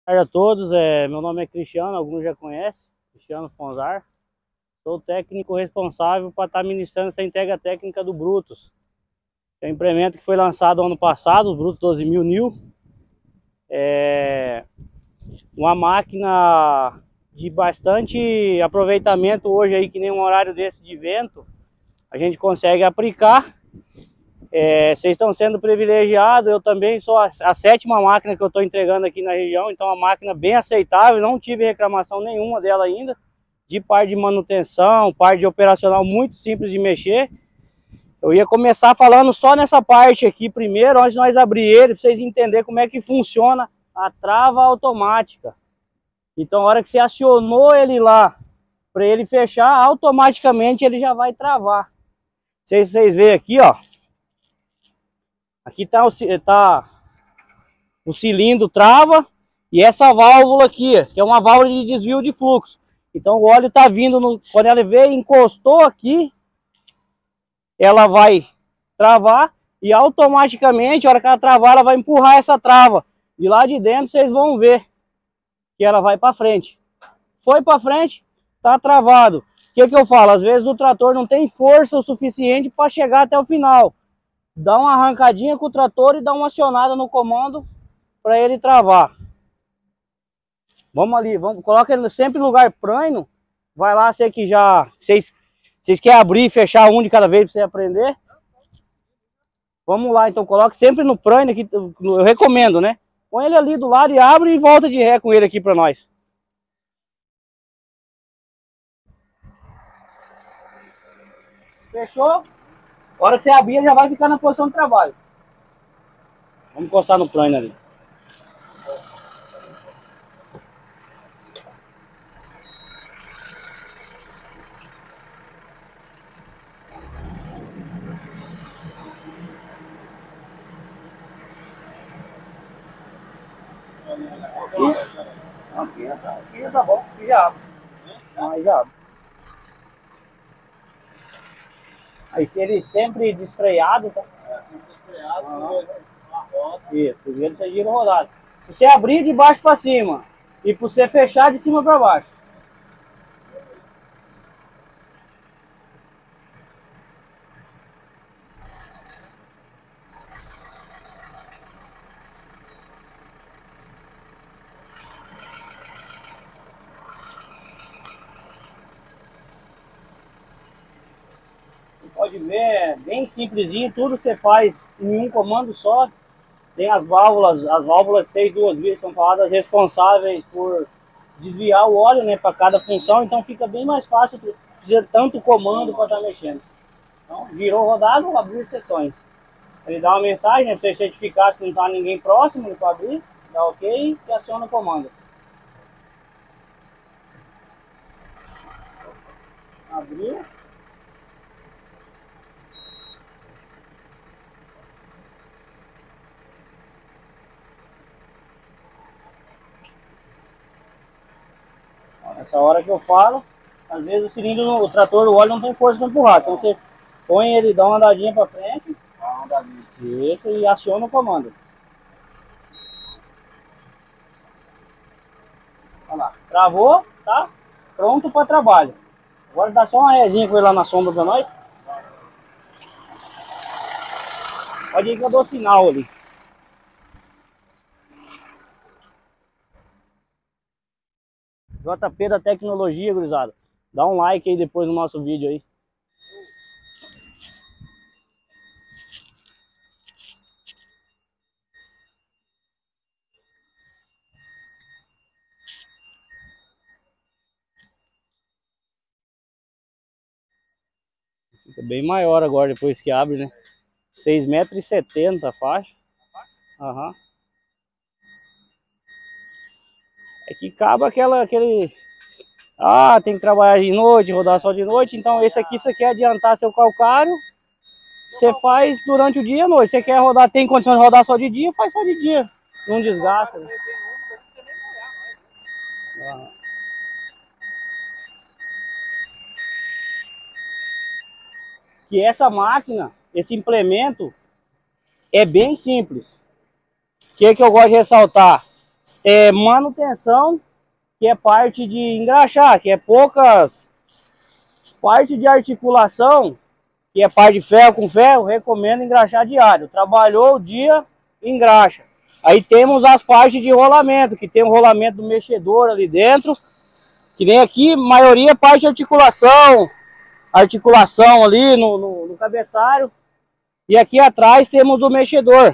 Boa tarde a todos, meu nome é Cristiano, alguns já conhecem, Cristiano Fonzar. Sou o técnico responsável para estar ministrando essa entrega técnica do Brutus. É um implemento que foi lançado ano passado, o Brutus 12.000 NIL. É uma máquina de bastante aproveitamento hoje aí, que nem um horário desse de vento, a gente consegue aplicar. Vocês estão sendo privilegiados, eu também sou a 7ª máquina que eu estou entregando aqui na região, então é uma máquina bem aceitável, não tive reclamação nenhuma dela ainda, de parte de manutenção, parte de operacional muito simples de mexer. Eu ia começar falando só nessa parte aqui primeiro, antes de nós abrir ele, para vocês entenderem como é que funciona a trava automática. Então, a hora que você acionou ele lá, para ele fechar, automaticamente ele já vai travar. Vocês veem aqui, ó. Aqui tá o cilindro trava e essa válvula aqui, que é uma válvula de desvio de fluxo. Então o óleo tá vindo, quando ela veio, encostou aqui, ela vai travar e automaticamente, a hora que ela travar, ela vai empurrar essa trava. E lá de dentro vocês vão ver que ela vai para frente. Foi para frente, tá travado. O que eu falo? Às vezes o trator não tem força o suficiente para chegar até o final. Dá uma arrancadinha com o trator e dá uma acionada no comando para ele travar. Vamos ali, coloca ele sempre em lugar plano. Vai lá, você que já... Vocês querem abrir e fechar um de cada vez para você aprender? Vamos lá, então coloque sempre no plano aqui, eu recomendo, né? Põe ele ali do lado e abre e volta de ré com ele aqui para nós. Fechou? A hora que você abrir, ele já vai ficar na posição de trabalho. Vamos encostar no plano ali. Aqui já tá bom, aqui já abre. Aí já abre. Aí se ele sempre desfreado, tá? Sempre desfreado, uma roda. Isso, primeiro você gira rodado. Se você abrir de baixo para cima e para você fechar de cima para baixo. Pode ver, é bem simplesinho, tudo você faz em um comando só. Tem as válvulas 6 duas vias são faladas responsáveis por desviar o óleo, né, para cada função, então fica bem mais fácil fazer tanto comando para estar mexendo. Então, girou rodado, abriu sessões. Ele dá uma mensagem, né, para você certificar se não está ninguém próximo para abrir, dá ok e aciona o comando. Abriu. Essa hora que eu falo, às vezes o cilindro, o trator, o óleo não tem força para empurrar. Então você põe ele, dá uma andadinha para frente, isso, e aciona o comando. Olha lá, travou, tá? Pronto para trabalho. Agora dá só uma rezinha com ele lá na sombra para nós. Pode ir que eu dou sinal ali. JP da Tecnologia, gurizada. Dá um like aí depois no nosso vídeo aí. Fica bem maior agora depois que abre, né? 6,70 m a faixa. Aham. É que acaba aquele... Ah, tem que trabalhar de noite, rodar só de noite. Então esse aqui você quer adiantar seu calcário. Você faz durante o dia e a noite. Você quer rodar, tem condição de rodar só de dia, faz só de dia. Não desgasta. Ah. Que essa máquina, esse implemento, é bem simples. O que eu gosto de ressaltar? manutenção, que é parte de engraxar, que é poucas. Parte de articulação, que é parte de ferro com ferro, recomendo engraxar diário. Trabalhou o dia, engraxa. Aí temos as partes de rolamento, que tem o rolamento do mexedor ali dentro, que nem aqui, maioria é parte de articulação, ali no cabeçalho. E aqui atrás temos o mexedor.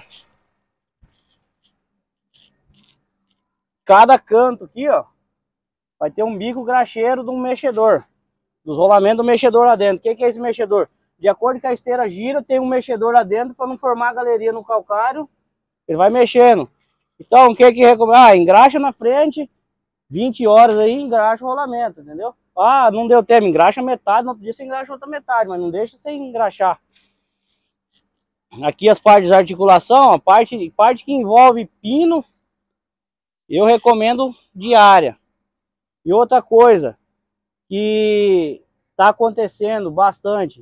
Cada canto aqui, ó, vai ter um bico graxeiro do mexedor, dos rolamentos do mexedor lá dentro. O que é esse mexedor? De acordo com a esteira gira, tem um mexedor lá dentro para não formar galeria no calcário. Ele vai mexendo. Então, o que recomenda? Engraxa na frente, 20 horas aí, engraxa o rolamento, entendeu? Ah, não deu tempo, engraxa metade, no outro dia você engraxa outra metade, mas não deixa sem engraxar. Aqui as partes de articulação, a parte que envolve pino, eu recomendo diária. E outra coisa que está acontecendo bastante,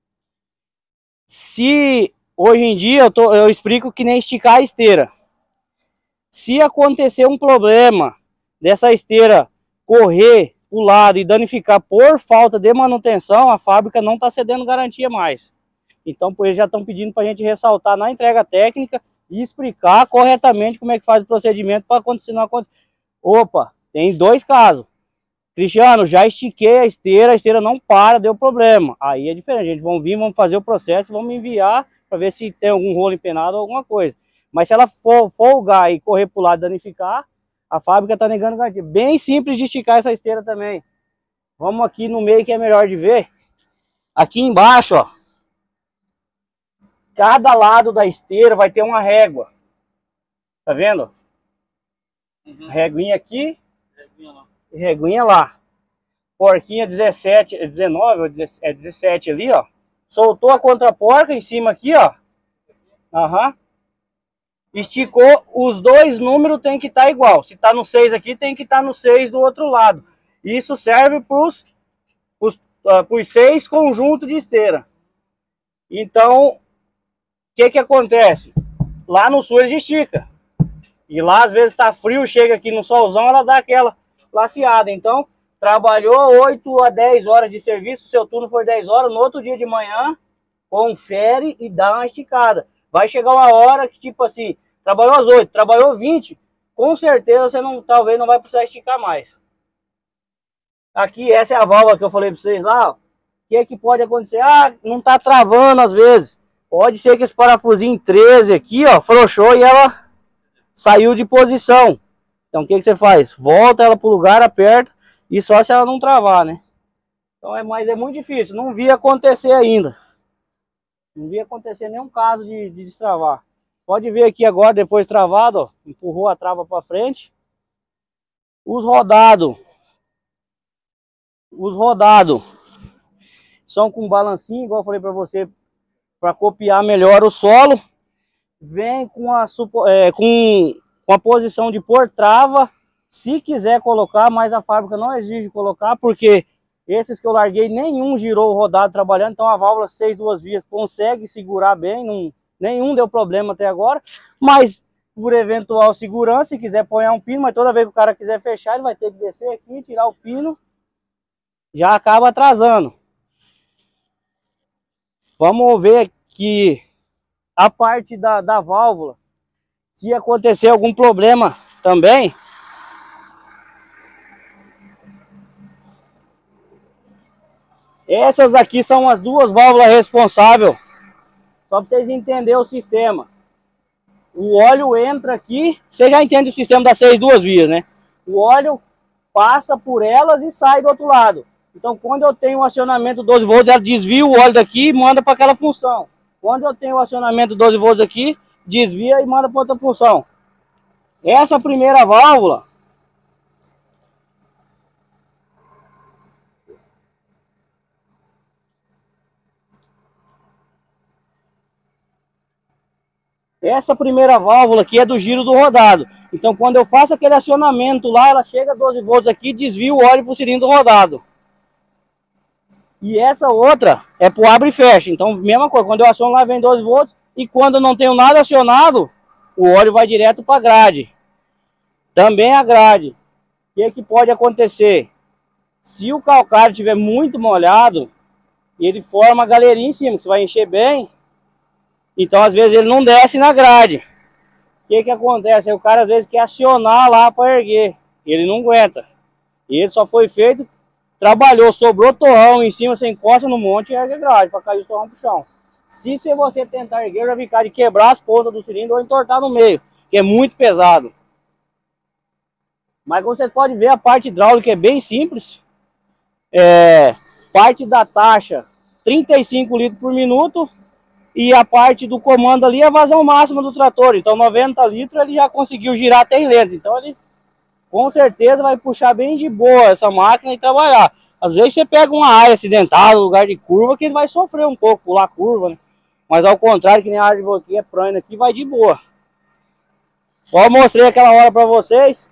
se hoje em dia eu explico que nem esticar a esteira. Se acontecer um problema dessa esteira correr para o lado e danificar por falta de manutenção, a fábrica não está cedendo garantia mais. Então, eles já estão pedindo para a gente ressaltar na entrega técnica e explicar corretamente como é que faz o procedimento para acontecer, não acontecer. Opa, tem 2 casos. Cristiano, já estiquei a esteira não para, deu problema. Aí é diferente, a gente vamos fazer o processo, vamos enviar para ver se tem algum rolo empenado ou alguma coisa. Mas se ela for folgar e correr para o lado e danificar, a fábrica está negando garantia. Bem simples de esticar essa esteira também. Vamos aqui no meio que é melhor de ver. Aqui embaixo, ó. Cada lado da esteira vai ter uma régua. Tá vendo? Uhum. Reguinha aqui. Reguinha lá. E reguinha lá. Porquinha 17, 19, 17 ali, ó. Soltou a contraporca em cima aqui, ó. Aham. Esticou, os 2 números tem que estar igual. Se tá no 6 aqui, tem que estar no 6 do outro lado. Isso serve para os 6 conjuntos de esteira. Então, o que acontece? Lá no sul eles estica. E lá às vezes tá frio, chega aqui no solzão, ela dá aquela laceada. Então, trabalhou 8 a 10 horas de serviço, seu turno for 10 horas, no outro dia de manhã, confere e dá uma esticada. Vai chegar uma hora que, tipo assim, trabalhou às 8, trabalhou 20, com certeza você talvez não vai precisar esticar mais. Aqui, essa é a válvula que eu falei para vocês lá, ó. O que pode acontecer? Ah, não tá travando às vezes. Pode ser que esse parafusinho 13 aqui, ó, frouxou e ela saiu de posição. Então o que você faz? Volta ela pro lugar, aperta, e só se ela não travar, né? Então mas é muito difícil, não vi acontecer ainda. Não vi acontecer nenhum caso de destravar. Pode ver aqui agora, depois travado, ó, empurrou a trava para frente. Os rodados são com balancinho, igual eu falei para você, para copiar melhor o solo. Vem com a posição de pôr trava, se quiser colocar, mas a fábrica não exige colocar, porque esses que eu larguei, nenhum girou o rodado trabalhando, então a válvula 6 duas vias consegue segurar bem, nenhum deu problema até agora, mas por eventual segurança, se quiser pôr um pino, mas toda vez que o cara quiser fechar, ele vai ter que descer aqui, tirar o pino, já acaba atrasando. Vamos ver aqui a parte da válvula, se acontecer algum problema também. Essas aqui são as 2 válvulas responsáveis, só para vocês entenderem o sistema. O óleo entra aqui, você já entende o sistema das 6 duas vias, né? O óleo passa por elas e sai do outro lado. Então, quando eu tenho um acionamento 12 volts, ela desvia o óleo daqui e manda para aquela função. Quando eu tenho o acionamento 12 volts aqui, desvia e manda para outra função. Essa primeira válvula, aqui é do giro do rodado. Então, quando eu faço aquele acionamento lá, ela chega a 12 volts aqui e desvia o óleo para o cilindro rodado. E essa outra é para o abre e fecha. Então, mesma coisa, quando eu aciono lá vem 12 volts. E quando eu não tenho nada acionado, o óleo vai direto para a grade. Também a grade. O que pode acontecer? Se o calcário estiver muito molhado, ele forma uma galerinha em cima, que você vai encher bem. Então, às vezes, ele não desce na grade. O que acontece? Aí o cara, às vezes, quer acionar lá para erguer. Ele não aguenta. Ele só foi feito, trabalhou, sobrou torrão em cima, você encosta no monte e ergue a grade para cair o torrão pro chão. Se você tentar erguer, já ficar de quebrar as pontas do cilindro ou entortar no meio, que é muito pesado. Mas como vocês podem ver, a parte hidráulica é bem simples. Parte da taxa, 35 litros por minuto. E a parte do comando ali é a vazão máxima do trator. Então 90 litros ele já conseguiu girar até em lento. Então ele com certeza vai puxar bem de boa essa máquina e trabalhar. Às vezes você pega uma área acidentada, lugar de curva, que ele vai sofrer um pouco, pular curva, né? Mas ao contrário, que nem a área de boquinha é plana aqui, vai de boa. Só mostrei aquela hora para vocês.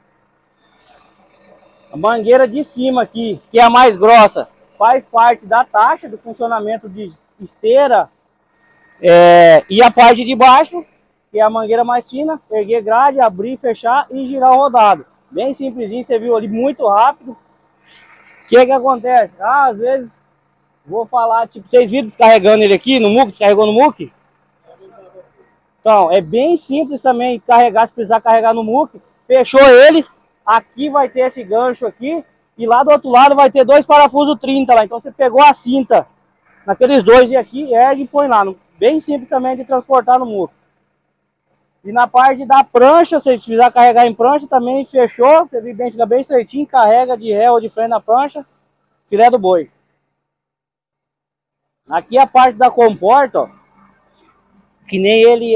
A mangueira de cima aqui, que é a mais grossa, faz parte da taxa do funcionamento de esteira. E a parte de baixo, que é a mangueira mais fina, erguer grade, abrir, fechar e girar o rodado. Bem simplesinho, você viu ali, muito rápido. O que acontece? Às vezes, vou falar, tipo, vocês viram descarregando ele aqui no muque, descarregou no muque? Então, é bem simples também carregar, se precisar carregar no muque. Fechou ele, aqui vai ter esse gancho aqui, e lá do outro lado vai ter dois parafusos 30 lá. Então você pegou a cinta naqueles dois e aqui, ergue e põe lá. Bem simples também de transportar no muque. E na parte da prancha, se precisar carregar em prancha, também fechou. Você viu bem, fica bem certinho, carrega de ré ou de frente na prancha, filé do boi. Aqui a parte da comporta, ó, que nem ele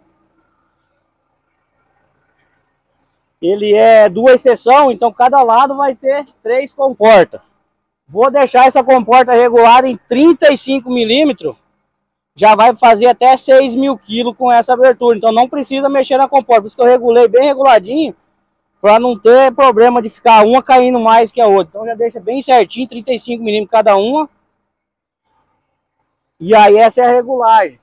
é duas seções, então cada lado vai ter 3 comportas. Vou deixar essa comporta regulada em 35 milímetros. Já vai fazer até 6.000 kg com essa abertura. Então não precisa mexer na comporta. Por isso que eu regulei bem reguladinho, para não ter problema de ficar uma caindo mais que a outra. Então já deixa bem certinho, 35 milímetros cada uma. E aí essa é a regulagem.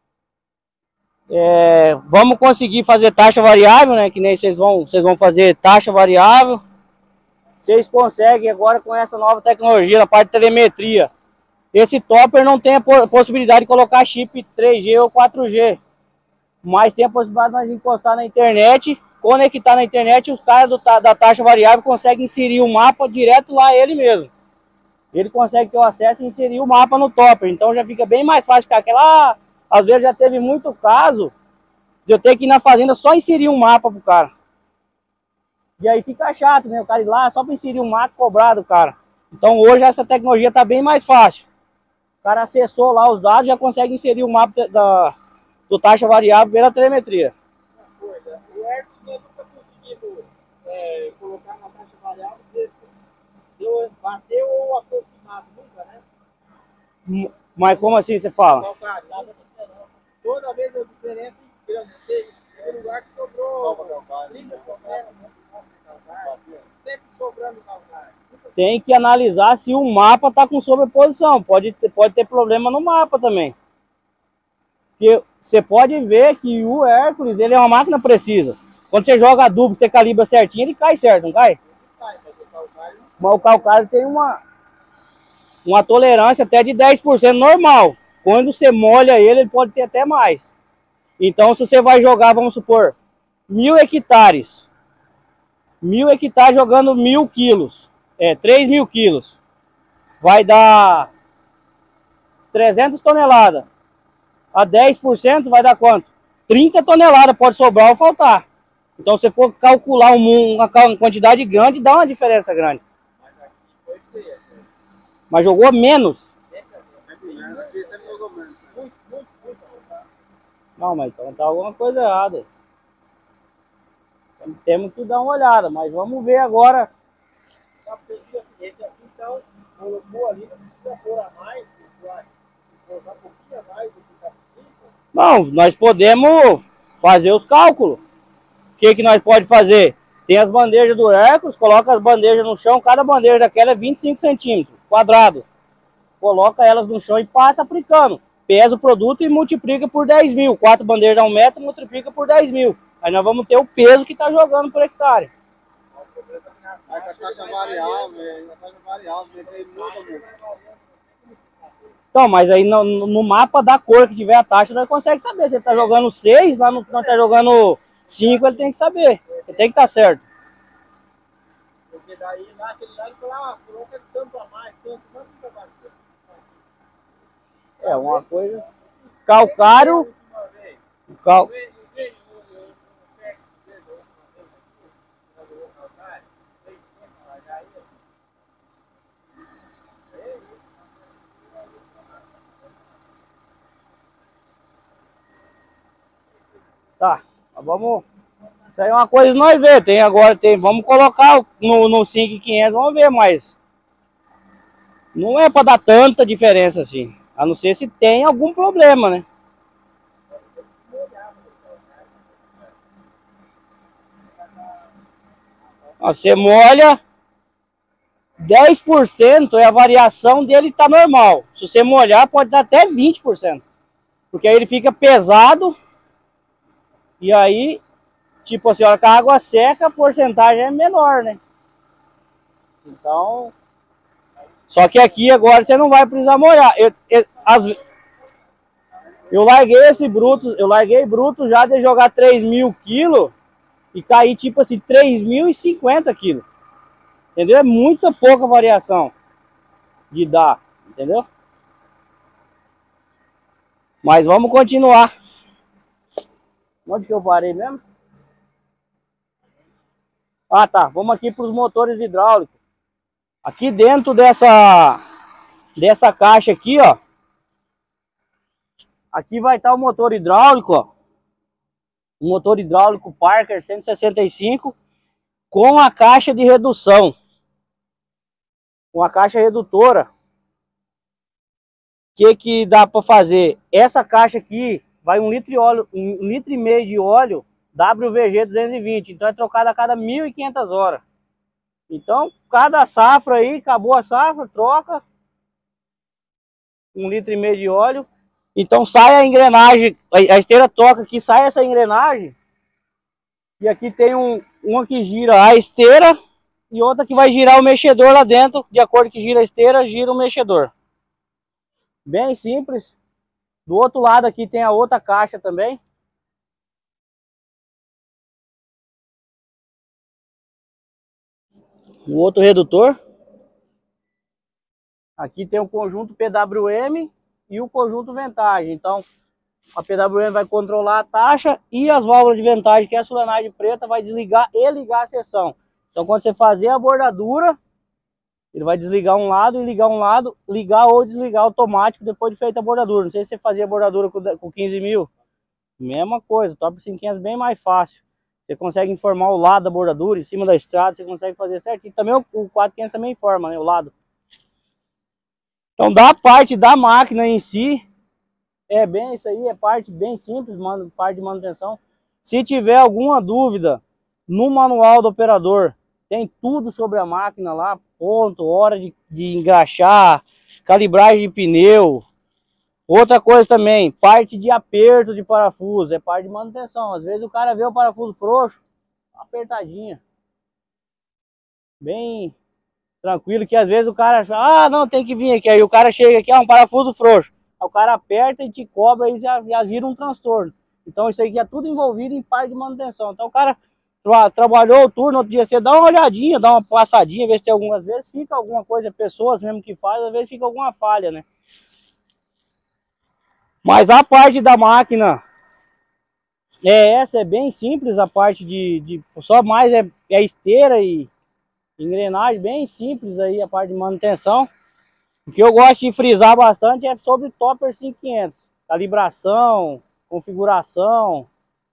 Vamos conseguir fazer taxa variável, né? Que nem vocês vão fazer taxa variável. Vocês conseguem agora com essa nova tecnologia, na parte de telemetria. Esse topper não tem a possibilidade de colocar chip 3G ou 4G. Mas tem a possibilidade de nós encostar na internet, conectar na internet, e os caras da taxa variável conseguem inserir o mapa direto lá ele mesmo. Ele consegue ter o acesso e inserir o mapa no topper. Então já fica bem mais fácil ficar aquela... Às vezes já teve muito caso de eu ter que ir na fazenda só inserir um mapa pro cara. E aí fica chato, né? O cara ir lá só para inserir um mapa cobrado, cara. Então hoje essa tecnologia tá bem mais fácil. O cara acessou lá os dados e já consegue inserir o mapa do taxa variável pela telemetria. Uma coisa, o Hércules nunca conseguiu colocar na taxa variável, bateu ou aproximado, nunca, né? Mas como assim você fala? Toda vez a diferença em grande. Tem lugar que sobrou 30%, sempre sobrando calcário. Tem que analisar se o mapa está com sobreposição. Pode ter problema no mapa também. Porque você pode ver que o Hércules, ele é uma máquina precisa. Quando você joga adubo, você calibra certinho, ele cai certo, não cai? Mas o calcário tem uma tolerância até de 10% normal. Quando você molha ele pode ter até mais. Então se você vai jogar, vamos supor, 1.000 hectares. 1.000 hectares jogando 1.000 quilos. 3.000 quilos. Vai dar 300 toneladas. A 10% vai dar quanto? 30 toneladas pode sobrar ou faltar. Então se for calcular uma quantidade grande, dá uma diferença grande. Mas jogou menos. Não, mas então tá alguma coisa errada. Temos que dar uma olhada, mas vamos ver agora. Esse aqui então colocou ali, não precisa pôr a mais, colocar um pouquinho a mais do que está possível. Não, nós podemos fazer os cálculos. O que nós podemos fazer? Tem as bandejas do Hércules, coloca as bandejas no chão, cada bandeja daquela é 25 centímetros quadrado. Coloca elas no chão e passa aplicando. Pesa o produto e multiplica por 10.000. 4 bandejas a 1 metro, multiplica por 10.000. Aí nós vamos ter o peso que está jogando por hectare. taxa variável, tem muda muito. Então, mas aí no mapa da cor que tiver a taxa, nós consegue saber. Se ele tá jogando 6, lá não tá jogando 5, ele tem que saber. Ele tem que estar certo. Porque daí lá aquele lá ele fala, ah, coloca tanto a mais, tanto, não fica mais. É uma coisa. Calcário. Tá, vamos. Isso aí é uma coisa que nós vemos. Tem agora, vamos colocar no 5.500, vamos ver, mas não é para dar tanta diferença assim. A não ser se tem algum problema, né? Você molha 10% é a variação dele tá normal. Se você molhar, pode dar até 20%. Porque aí ele fica pesado. E aí, tipo assim, a hora que a água seca, a porcentagem é menor, né? Então, só que aqui agora você não vai precisar molhar. Eu larguei bruto já de jogar 3.000 quilos e cair tipo assim 3.050 quilos. Entendeu? É muita pouca variação de dar, entendeu? Mas vamos continuar. Onde que eu parei mesmo? Ah, tá. Vamos aqui para os motores hidráulicos. Aqui dentro dessa caixa aqui, ó. Aqui vai estar o motor hidráulico, ó. O motor hidráulico Parker 165 com a caixa de redução. Com a caixa redutora. O que dá para fazer? Essa caixa aqui vai 1 litro de óleo, 1,5 litro de óleo WVG 220. Então é trocado a cada 1.500 horas. Então, cada safra aí, acabou a safra, troca 1,5 litro de óleo. Então sai a engrenagem, a esteira toca aqui, sai essa engrenagem. E aqui tem uma que gira a esteira e outra que vai girar o mexedor lá dentro. De acordo que gira a esteira, gira o mexedor. Bem simples. Do outro lado aqui tem a outra caixa também. O outro redutor. Aqui tem o conjunto PWM e o conjunto ventagem. Então, a PWM vai controlar a taxa e as válvulas de ventagem, que é a solenagem preta, vai desligar e ligar a seção. Então, quando você fazer a bordadura, ele vai desligar um lado e ligar um lado, ligar ou desligar automático depois de feita a bordadura. Não sei se você fazia a bordadura com 15 mil. Mesma coisa, o Top 500 é bem mais fácil. Você consegue informar o lado da bordadura, em cima da estrada, você consegue fazer certinho. Também o 4.500 também informa, né, o lado. Então, da parte da máquina em si, é bem isso aí, é parte bem simples, parte de manutenção. Se tiver alguma dúvida no manual do operador, tem tudo sobre a máquina lá, ponto, hora de engraxar, calibragem de pneu. Outra coisa também, parte de aperto de parafuso, é parte de manutenção. Às vezes o cara vê o parafuso frouxo, apertadinha. Bem tranquilo, que às vezes o cara acha, ah, não, tem que vir aqui. Aí o cara chega aqui, um parafuso frouxo. Aí o cara aperta e te cobra e já vira um transtorno. Então isso aí é tudo envolvido em parte de manutenção. Então o cara trabalhou o turno, outro dia você dá uma olhadinha, dá uma passadinha, ver se tem algumas vezes fica alguma coisa, pessoas mesmo que faz, às vezes fica alguma falha, né? Mas a parte da máquina essa, é bem simples, a parte só mais é esteira e engrenagem, bem simples aí a parte de manutenção. O que eu gosto de frisar bastante é sobre Topper 5500, calibração, configuração,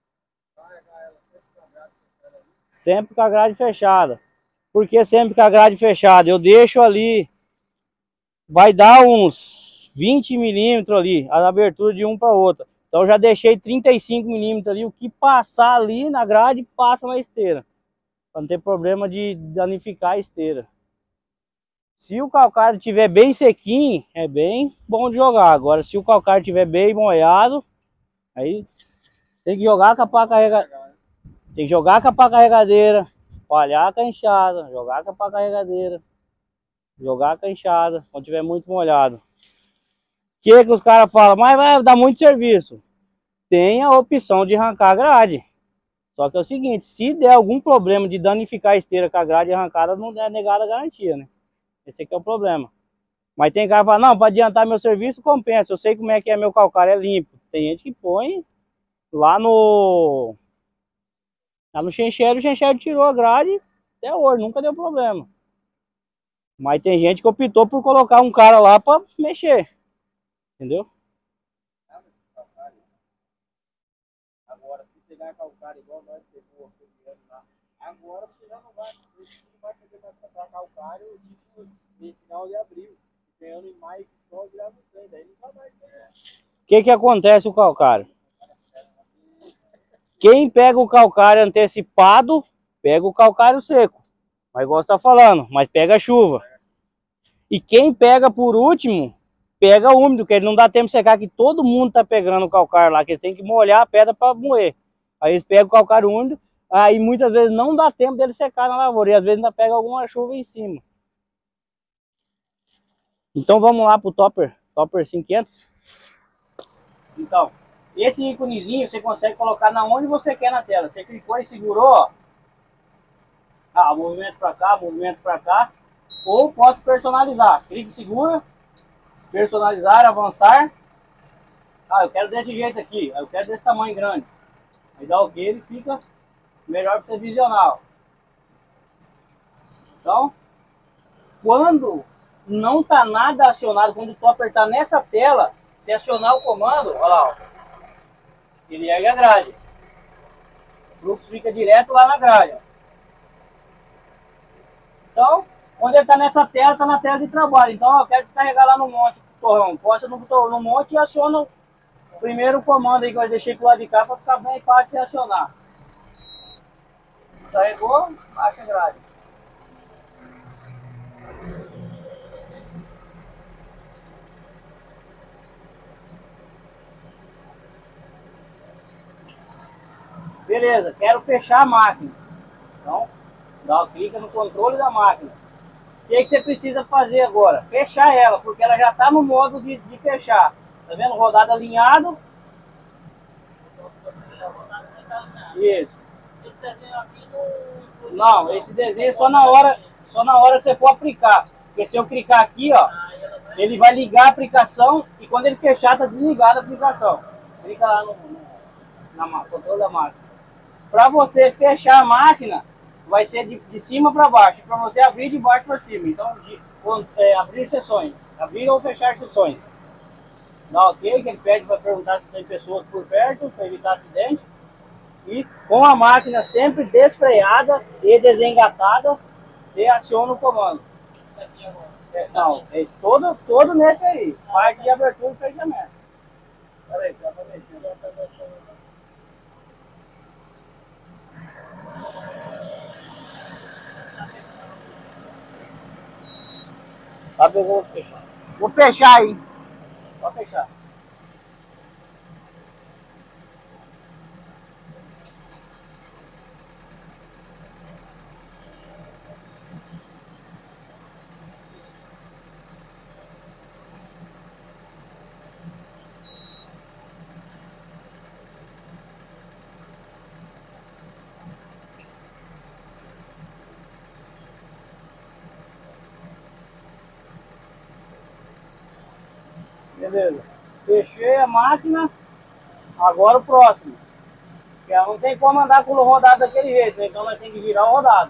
sempre com a grade fechada. Por que sempre com a grade fechada? Eu deixo ali, vai dar uns 20 milímetros ali, a abertura de um para outra. Então eu já deixei 35 milímetros ali, o que passar ali na grade passa na esteira, para não ter problema de danificar a esteira. Se o calcário estiver bem sequinho, é bem bom de jogar. Agora, se o calcário estiver bem molhado, aí tem que jogar com a pá carregadeira, espalhar a canchada, jogar para a carregadeira, jogar a canchada quando tiver muito molhado. O que os caras falam? Mas vai dar muito serviço. Tem a opção de arrancar a grade. Só que é o seguinte, se der algum problema de danificar a esteira com a grade arrancada, não é negada a garantia, né? Esse aqui é o problema. Mas tem cara que fala, não, para adiantar meu serviço, compensa. Eu sei como é que é meu calcário, é limpo. Tem gente que põe lá no chencheiro, o chencheiro tirou a grade, até hoje, nunca deu problema. Mas tem gente que optou por colocar um cara lá para mexer. Entendeu? Agora, se pegar calcário igual nós pegou lá, agora você já não vai poder mais comprar calcário tipo no final de abril. Ganhando em maio, só virar no trem, daí nunca mais tem. O que acontece com o calcário? Quem pega o calcário antecipado, pega o calcário seco. Mas igual você tá falando, mas pega a chuva. E quem pega por último, pega úmido, que ele não dá tempo de secar, que todo mundo tá pegando o calcário lá, que eles têm que molhar a pedra para moer. Aí eles pegam o calcário úmido, aí muitas vezes não dá tempo dele secar na lavoura, e às vezes ainda pega alguma chuva em cima. Então vamos lá pro Topper 500. Então, esse íconezinho você consegue colocar na onde você quer na tela. Você clicou e segurou, ó. Ah, movimento para cá, movimento para cá. Ou posso personalizar. Clique e segura. Personalizar, avançar. Ah, eu quero desse jeito aqui. Eu quero desse tamanho grande. Aí dá OK, ele fica melhor para você visionar. Então, quando não tá nada acionado, quando o Topper tá nessa tela, se acionar o comando, olha lá, ó, ele ergue a grade. O fluxo fica direto lá na grade. Então, quando ele tá nessa tela, tá na tela de trabalho. Então, ó, eu quero descarregar lá no monte, torrão. Posta no monte e aciona o primeiro comando aí que eu deixei pro lado de cá para ficar bem fácil de acionar. Descarregou, baixa a grade. Beleza, quero fechar a máquina. Então, clica no controle da máquina. O que você precisa fazer agora? Fechar ela, porque ela já está no modo de fechar. Tá vendo? Rodado alinhado. Isso. Esse desenho aqui não, esse desenho é só na hora que você for aplicar. Porque se eu clicar aqui, ó, ele vai ligar a aplicação e quando ele fechar, tá desligada a aplicação. Clica lá no controle da máquina. Para você fechar a máquina, vai ser de cima para baixo. Para você abrir de baixo para cima. Então, abrir sessões. Abrir ou fechar sessões. Dá OK, que ele pede para perguntar se tem pessoas por perto, para evitar acidente. E com a máquina sempre desfreada e desengatada, você aciona o comando. Não, esse todo nesse aí. Parte de abertura e fechamento. Peraí, já vai mexer. Sabe, eu vou fechar. Vou fechar aí. Pode fechar. Beleza. Fechei a máquina. Agora o próximo. Porque ela não tem como andar com o rodado daquele jeito, né? Então nós temos que virar o rodado.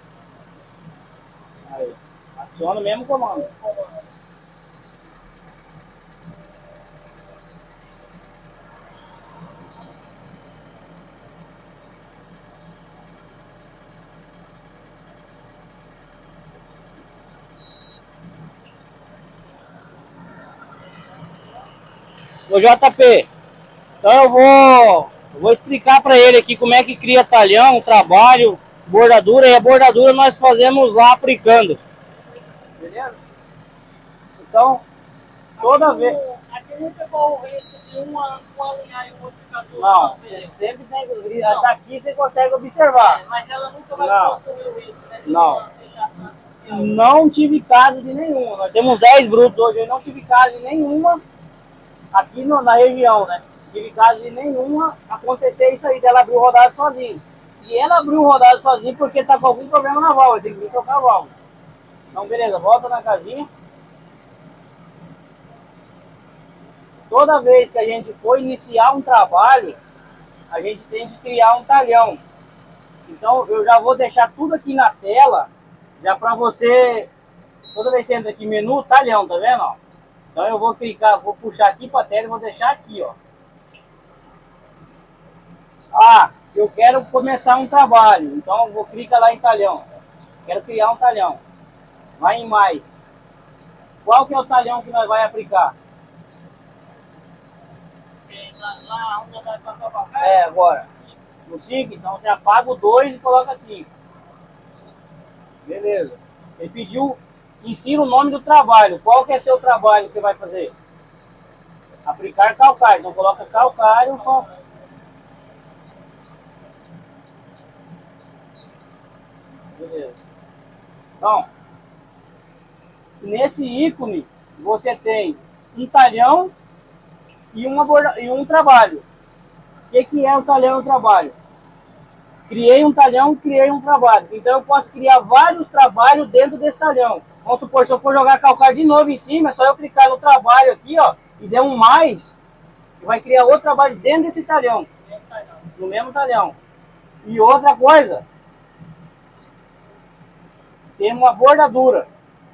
Aí. Aciona o mesmo comando. Ô JP, então eu vou explicar para ele aqui como é que cria talhão, trabalho, bordadura, e a bordadura nós fazemos lá aplicando. Beleza? Então, toda vez... Aqui não pegou o risco de um alinhar e o outro Não, você sempre tem que... Daqui você consegue observar. Mas ela nunca vai correr o risco, né? Não. Não tive caso de nenhuma. Nós temos 10 brutos hoje, eu não tive caso de nenhuma aqui na região, né? Tive caso de nenhuma acontecer isso aí, dela abrir o rodado sozinho. Se ela abriu o rodado sozinho, porque tá com algum problema na válvula, tem que vir trocar a válvula. Então, beleza, volta na casinha. Toda vez que a gente for iniciar um trabalho, a gente tem que criar um talhão. Então, eu já vou deixar tudo aqui na tela, já para você, toda vez que você entra aqui, menu, talhão, tá vendo? Ó? Então eu vou clicar, vou puxar aqui para a tela e vou deixar aqui, ó. Ah, eu quero começar um trabalho, então eu vou clicar lá em talhão. Quero criar um talhão. Vai em mais. Qual que é o talhão que nós vai aplicar? Lá onde vai passar o papel? É, agora. No 5, então você apaga o 2 e coloca 5. Beleza. Ele pediu, insira o nome do trabalho. Qual que é seu trabalho que você vai fazer? Aplicar calcário. Então coloca calcário. Beleza. Então, nesse ícone você tem um talhão e um trabalho. O que é o talhão e o trabalho? Criei um talhão, criei um trabalho. Então eu posso criar vários trabalhos dentro desse talhão. Vamos supor, se eu for jogar calcário de novo em cima, é só eu clicar no trabalho aqui, ó, e der um mais, e vai criar outro trabalho dentro desse talhão. No mesmo talhão. E outra coisa, tem uma bordadura.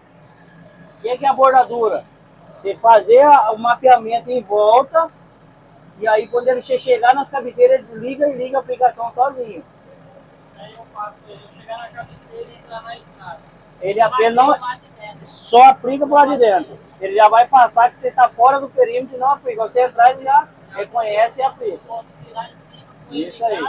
O que é a bordadura? Você fazer o mapeamento em volta, e aí quando ele chegar nas cabeceiras, desliga e liga a aplicação sozinho. Aí eu faço ele chegar na cabeceira e entrar na estrada. Ele não só aplica pro lado de dentro. Ele já vai passar que você está fora do perímetro e não aplica. Você entrar, ele já reconhece e aplica. Isso aí.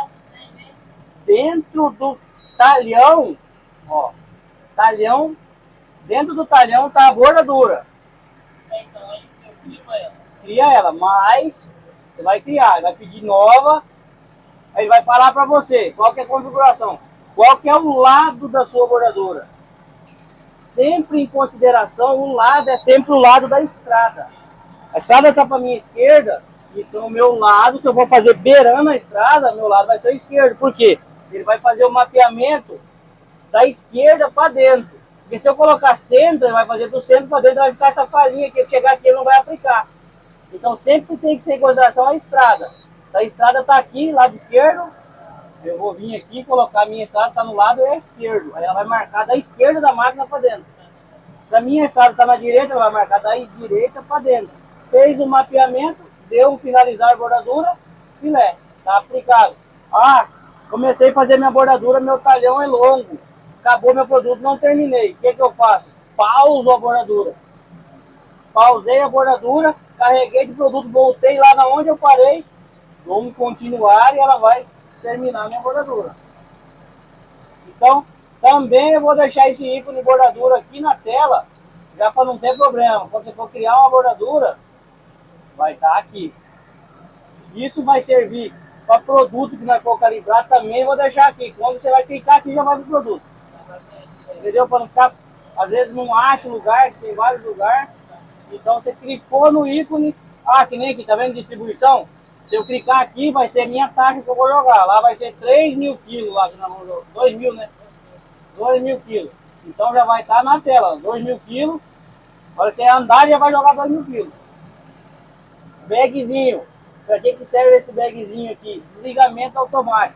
Dentro do talhão, ó, talhão, dentro do talhão está a bordadura. Então aí eu crio ela. Cria ela, mas você vai criar, ele vai pedir nova, aí ele vai falar para você qual que é a configuração, qual que é o lado da sua bordadura. Sempre em consideração, o lado é sempre o lado da estrada. A estrada está para minha esquerda, então o meu lado, se eu vou fazer beirando a estrada, meu lado vai ser o esquerdo. Por quê? Ele vai fazer o mapeamento da esquerda para dentro. Porque se eu colocar centro, ele vai fazer do centro para dentro, vai ficar essa falinha aqui, chegar aqui ele não vai aplicar. Então sempre tem que ser em consideração a estrada. Se a estrada está aqui, lado esquerdo, eu vou vir aqui, colocar a minha estrada, está no lado esquerdo. Aí ela vai marcar da esquerda da máquina para dentro. Se a minha estrada está na direita, ela vai marcar da direita para dentro. Fez o mapeamento, deu um finalizar a bordadura, filé, está aplicado. Ah, comecei a fazer minha bordadura, meu talhão é longo. Acabou meu produto, não terminei. O que eu faço? Pauso a bordadura. Pausei a bordadura, carreguei de produto, voltei lá na onde eu parei, vamos continuar e ela vai terminar a minha bordadura. Então, também eu vou deixar esse ícone bordadura aqui na tela, já para não ter problema. Quando você for criar uma bordadura, vai estar aqui. Isso vai servir para produto que nós for calibrar também, vou deixar aqui. Quando você vai clicar aqui, já vai para o produto. Entendeu? Para não ficar, às vezes não acha o lugar, tem vários lugares. Então você clicou no ícone, que nem aqui, tá vendo distribuição? Se eu clicar aqui, vai ser minha taxa que eu vou jogar. Lá vai ser 3.000 quilos, lá que nós vamos jogar. 2.000, né? 2.000 quilos. Então já vai estar na tela, 2.000 quilos. Agora você andar já vai jogar 2.000 quilos. Bagzinho. Para que serve esse bagzinho aqui? Desligamento automático.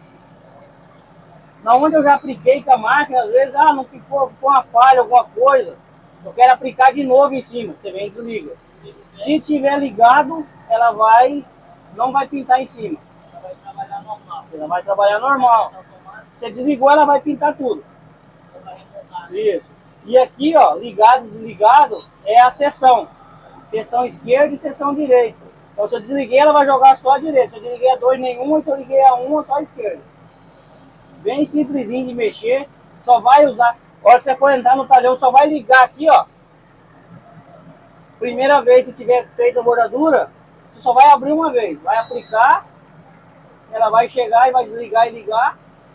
Na onde eu já apliquei com a máquina, às vezes, não ficou uma falha, alguma coisa. Eu quero aplicar de novo em cima. Você vem e desliga. Se tiver ligado, ela não vai pintar em cima. Ela vai trabalhar normal. Ela vai trabalhar normal. Você desligou, ela vai pintar tudo. Isso. E aqui, ó, ligado e desligado, é a seção. Seção esquerda e seção direita. Então se eu desliguei, ela vai jogar só a direita. Se eu desliguei a 2, nenhuma. Se eu liguei a 1, só a esquerda. Bem simplesinho de mexer. Só vai usar. A hora que você for entrar no talhão, só vai ligar aqui, ó. Primeira vez que tiver feito a bordadura, você só vai abrir uma vez, vai aplicar, ela vai chegar e vai desligar e ligar.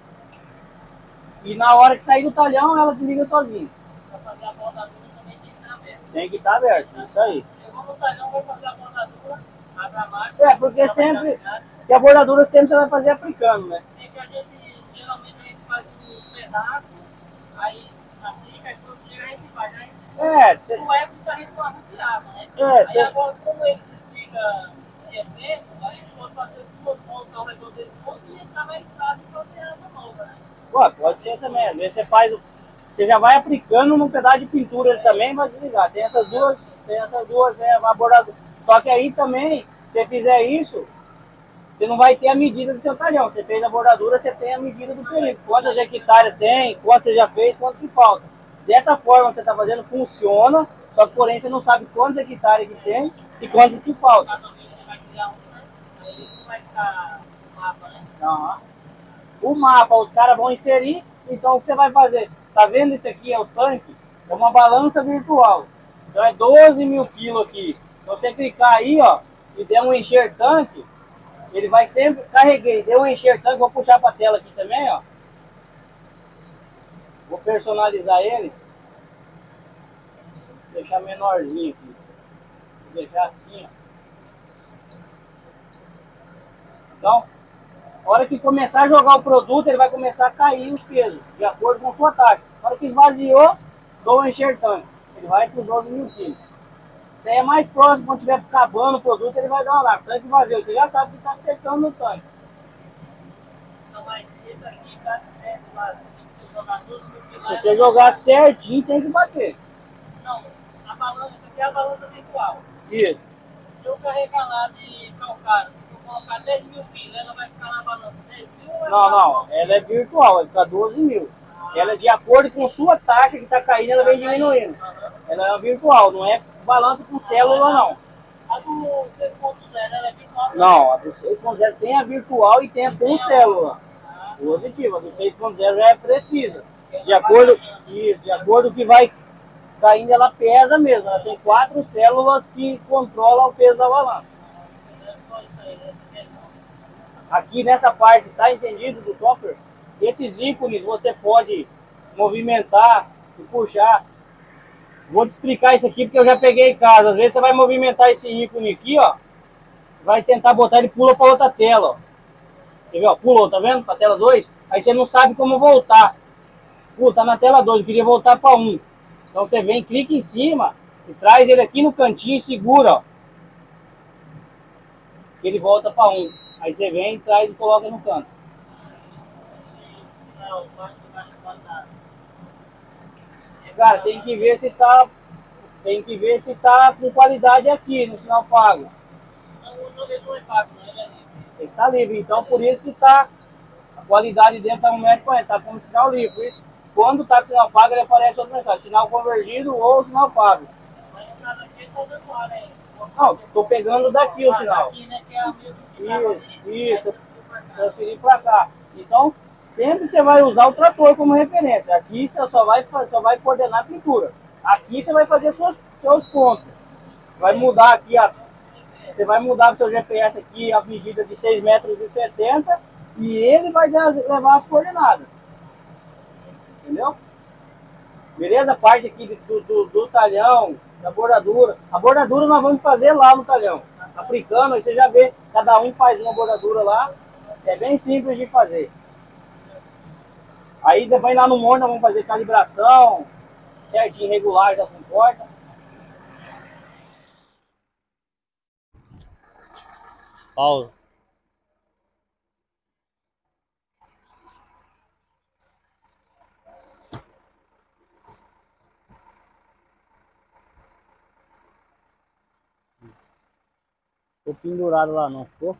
E na hora que sair do talhão, ela desliga sozinha. Pra fazer a bordadura também tem que estar aberto. Tem que estar aberto, isso aí. Chegou no talhão, vai fazer a bordadura, abre a máquina. É, porque sempre, que a bordadura sempre você vai fazer aplicando, né? É que a gente, geralmente a gente faz um pedaço, aí aplica, e quando chega a gente faz, né? Não é porque a gente não arrupiava, né? Aí agora, como ele desliga efeito, aí a gente pode fazer duas voltas ao redor dele todo e entrar mais fácil e fazer asa nova, né? Pô, pode ser também, às vezes você faz, você já vai aplicando num pedaço de pintura ele também vai desligar. Tem essas duas, uma bordadura. Só que aí também, se você fizer isso, você não vai ter a medida do seu talhão. Você fez a bordadura, você tem a medida do perímetro. Quantas hectares tem, quanto você já fez, quanto que falta. Dessa forma que você está fazendo, funciona, só que porém você não sabe quantos hectares que tem e quantos que faltam. Cada vez você vai criar um, né? Aí não vai ficar mapa, né? Uhum. O mapa os caras vão inserir, então o que você vai fazer? Tá vendo isso aqui é o tanque? É uma balança virtual. Então é 12 mil quilos aqui. Então você clicar aí, ó, e der um encher tanque, ele vai sempre, carreguei, deu um encher tanque, vou puxar para a tela aqui também, ó. Vou personalizar ele. Vou deixar menorzinho aqui. Vou deixar assim, ó. Então, a hora que começar a jogar o produto, ele vai começar a cair os pesos, de acordo com a sua taxa. A hora que esvaziou, dou um encher tanque. Ele vai para os 12 mil quilos. Isso aí é mais próximo, quando estiver acabando o produto, ele vai dar uma lá. Tanque vazio, você já sabe que está secando no tanque. Não, mas esse aqui tá certo lá. Se jogar 12 mil quilos. Se você jogar certinho, tem que bater. Não, a balança, isso aqui é a balança virtual. Isso. Se eu carregar lá de calcário, se eu colocar 10 mil quilos, ela vai ficar na balança 10 mil ou Não, ela é virtual, vai ficar 12 mil. Ela é de acordo com a sua taxa que está caindo, ela vem diminuindo. Ela é virtual, não é balança com célula, não. A do 6.0, ela é virtual? Não, a do 6.0 tem a virtual e tem a com célula. Positiva, a do 6.0 já é precisa. De acordo com o que vai caindo, ela pesa mesmo. Ela tem 4 células que controlam o peso da balança. Aqui nessa parte, tá entendido do topper? Esses ícones você pode movimentar e puxar. Vou te explicar isso aqui porque eu já peguei em casa. Às vezes você vai movimentar esse ícone aqui, ó. Vai tentar botar, ele pula para outra tela, ó. Quer ver, ó? Pulou, tá vendo? Para tela 2. Aí você não sabe como voltar. Pô, tá na tela 2, eu queria voltar para 1. Então você vem, clica em cima e traz ele aqui no cantinho e segura, ó. Ele volta para 1. Aí você vem, traz e coloca no canto. Cara, tem que ver se tá com qualidade aqui no sinal pago. Não é pago, não, ele é livre. Está livre, então por isso que tá a qualidade dentro tá 1,40 m, tá com sinal livre. Por isso, quando tá com sinal pago, ele aparece outra mensagem, sinal convergido ou sinal pago. Mas no caso aqui, tá dando lá, né? Não, tô pegando daqui o sinal. Aqui, né, que é a mesma que tava ali, Isso, transferir para cá. Então, sempre você vai usar o trator como referência. Aqui você só vai coordenar a pintura. Aqui você vai fazer seus pontos. Vai mudar aqui, você vai mudar o seu GPS aqui a medida de 6,70 m e ele vai levar as coordenadas. Entendeu? Beleza? A parte aqui do talhão, da bordadura. A bordadura nós vamos fazer lá no talhão. Aplicando, aí você já vê, cada um faz uma bordadura lá. É bem simples de fazer. Aí depois lá no morro nós vamos fazer calibração, certinho, regular da comporta. Pausa. Ficou pendurado lá não, ficou?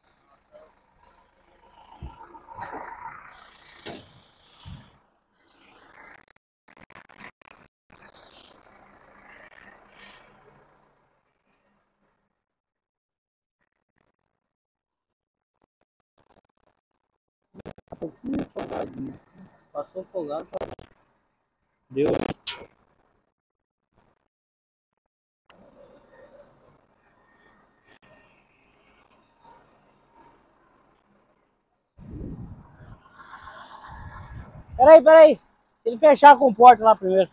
Um pouquinho folgadinho. Passou folgado. Deu. Peraí. Ele fechar a comporta lá primeiro.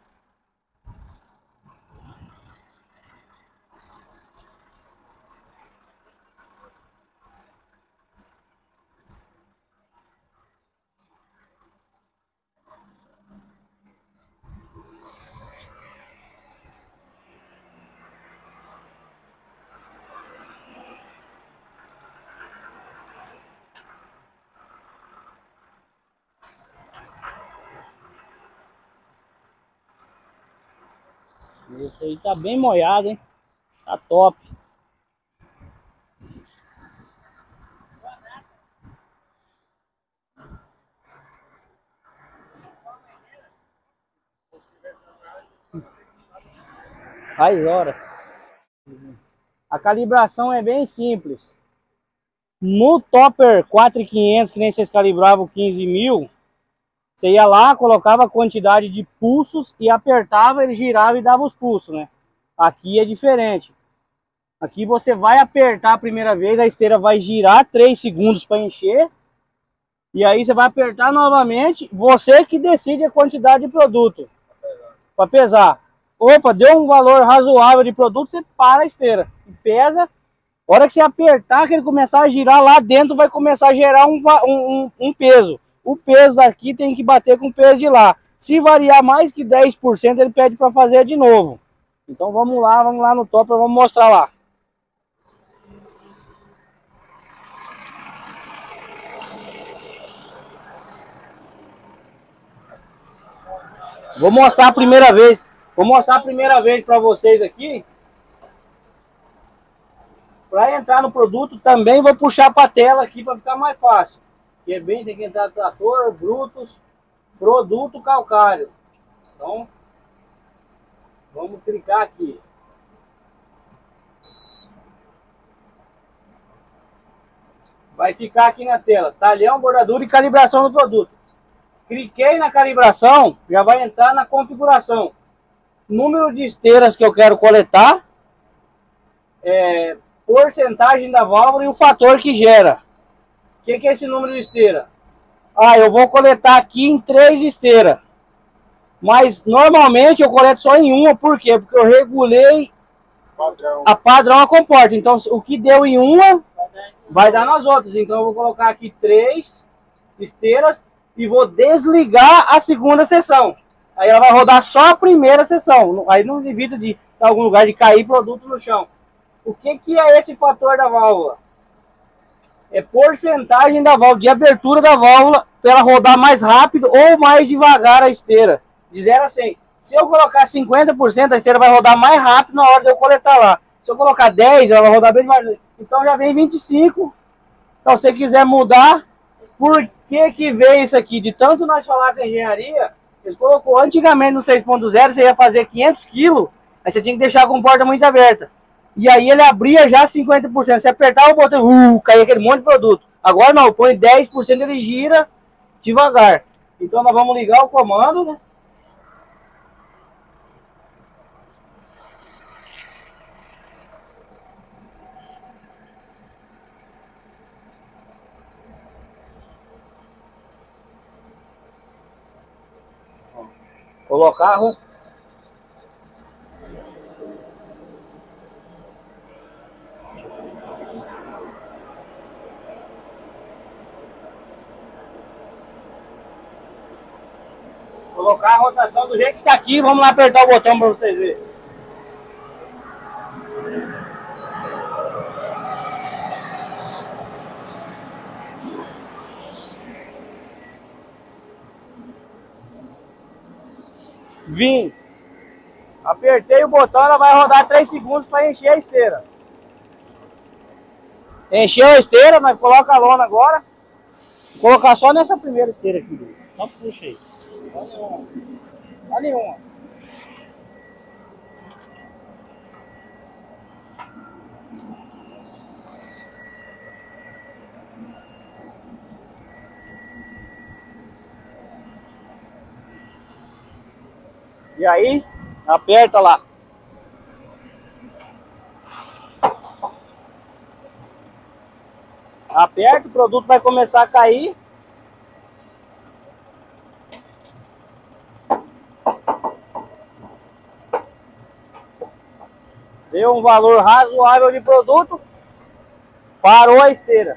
Esse aí tá bem molhado, hein? Tá top. Faz hora. A calibração é bem simples. No Topper 4500, que nem vocês calibravam 15.000, você ia lá, colocava a quantidade de pulsos e apertava, ele girava e dava os pulsos, né? Aqui é diferente. Aqui você vai apertar a primeira vez, a esteira vai girar 3 segundos para encher. E aí você vai apertar novamente, você que decide a quantidade de produto para pesar. Opa, deu um valor razoável de produto, você para a esteira e pesa. A hora que você apertar, que ele começar a girar lá dentro, vai começar a gerar um peso. O peso daqui tem que bater com o peso de lá. Se variar mais que 10%, ele pede para fazer de novo. Então vamos lá no Topper, vamos mostrar lá. Vou mostrar a primeira vez. Vou mostrar a primeira vez para vocês aqui. Para entrar no produto também vou puxar para a tela aqui para ficar mais fácil. Que é bem, tem que entrar trator, brutos, produto calcário. Então, vamos clicar aqui. Vai ficar aqui na tela, talhão, bordadura e calibração do produto. Cliquei na calibração, já vai entrar na configuração. Número de esteiras que eu quero coletar, porcentagem da válvula e o fator que gera. O que é esse número de esteira? Eu vou coletar aqui em 3 esteiras. Mas normalmente eu coleto só em uma, por quê? Porque eu regulei a padrão a comporta. Então o que deu em uma, vai dar nas outras. Então eu vou colocar aqui 3 esteiras e vou desligar a segunda seção. Aí ela vai rodar só a primeira seção. Aí não evita de em algum lugar de cair produto no chão. O que é esse fator da válvula? É porcentagem da válvula, de abertura da válvula, para ela rodar mais rápido ou mais devagar a esteira. De 0 a 100. Se eu colocar 50%, a esteira vai rodar mais rápido na hora de eu coletar lá. Se eu colocar 10, ela vai rodar bem devagar. Então já vem 25. Então se você quiser mudar, por que veio isso aqui? De tanto nós falar com a engenharia, eles colocou antigamente no 6.0, você ia fazer 500 kg, aí você tinha que deixar a comporta muito aberta. E aí ele abria já 50%. Se apertar o botão, caía aquele monte de produto. Agora não, põe 10%, ele gira devagar. Então nós vamos ligar o comando, né? Colocar, colocar a rotação do jeito que tá aqui. Vamos lá apertar o botão para vocês verem. Vim. Apertei o botão, ela vai rodar 3 segundos para encher a esteira. Encheu a esteira, nós coloca a lona agora. Vou colocar só nessa primeira esteira aqui. Só puxa aí. Só nenhuma. E aí, aperta lá. Aperta, o produto vai começar a cair. Deu um valor razoável de produto, parou a esteira.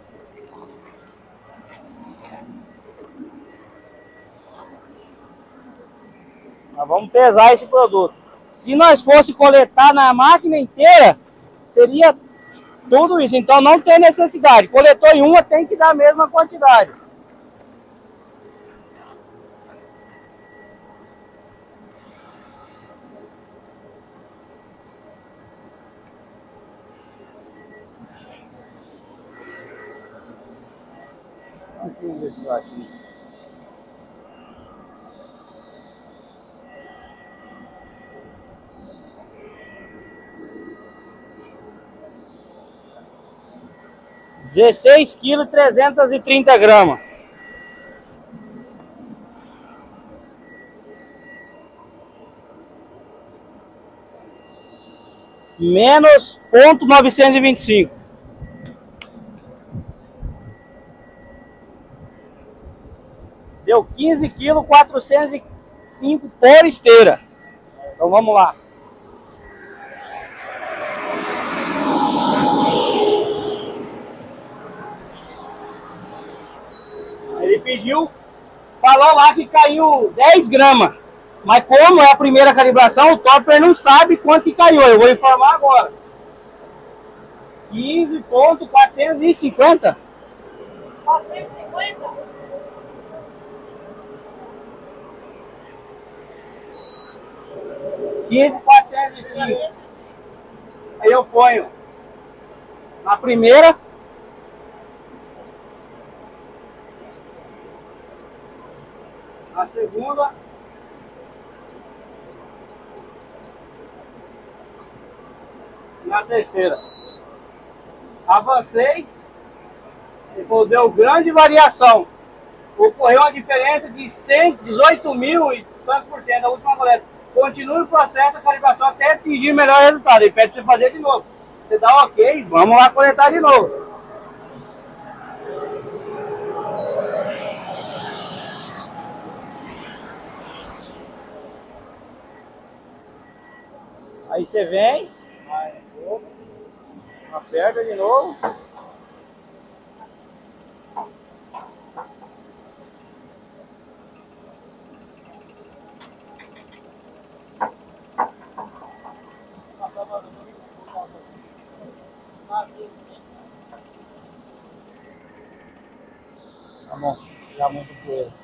Nós vamos pesar esse produto. Se nós fosse coletar na máquina inteira, teria tudo isso. Então não tem necessidade. Coletou em uma, tem que dar a mesma quantidade. Deixa eu ver se vai aqui. (16 kg 330 gramas). Menos 0,925. Deu 15 kg 405 por esteira. Então vamos lá. Ele pediu, falou lá que caiu 10 gramas. Mas como é a primeira calibração, o topper não sabe quanto que caiu. Eu vou informar agora. 15,450. 450? 15,405. Aí eu ponho na primeira. Na segunda. Na terceira. Avancei. E deu grande variação. Ocorreu uma diferença de 18 mil e tantos por cento da última coleta. Continue o processo de calibração até atingir o melhor resultado. Ele pede para você fazer de novo. Você dá ok, vamos lá coletar de novo. Aí você vem, aperta de novo. Tá bom, já muito poeira.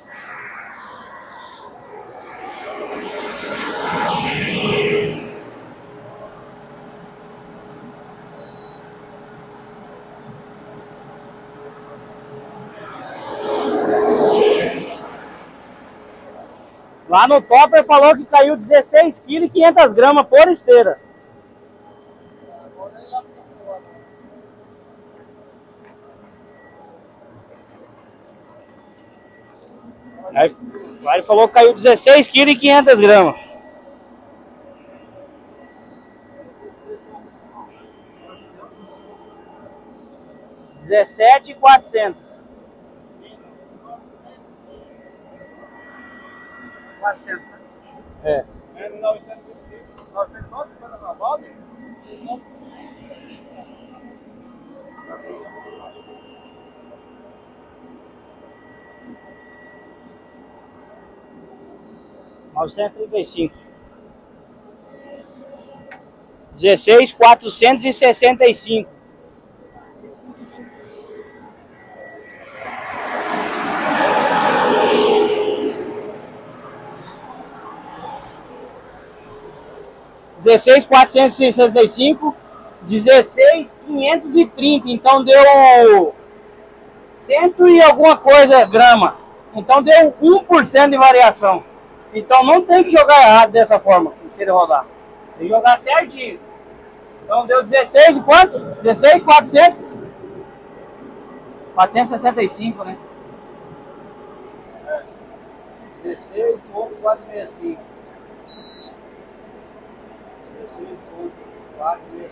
Lá no topper falou que caiu 16 kg e 500 gramas por esteira. Aí ele falou que caiu 16 kg e 500 gramas. (17.400). 400, né? É. É 925. 900 quanto? Foi na Valde? 935. 16.465. (16.465). 16.530. Então deu 100 e alguma coisa grama. Então deu 1% de variação. Então não tem que jogar errado dessa forma, se ele rodar. Tem que jogar certinho. Então deu 16 e quanto? 16.400? 465, né? 16.465. 16.465.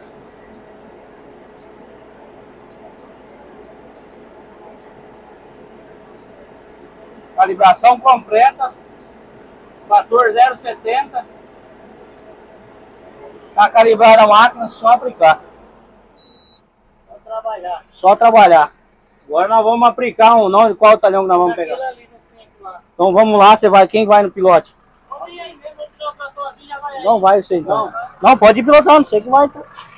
Calibração completa. Fator 0,70. Tá calibrada a máquina, só aplicar. Só trabalhar. Só trabalhar. Agora nós vamos aplicar um nome, qual talhão que nós vamos pegar. Ali no 5 lá. Então vamos lá, você vai, quem vai no pilote? Vamos ir aí mesmo, eu tirar o trator aqui e já vai aí. Não vai você então. Não, pode ir pilotando, você que vai.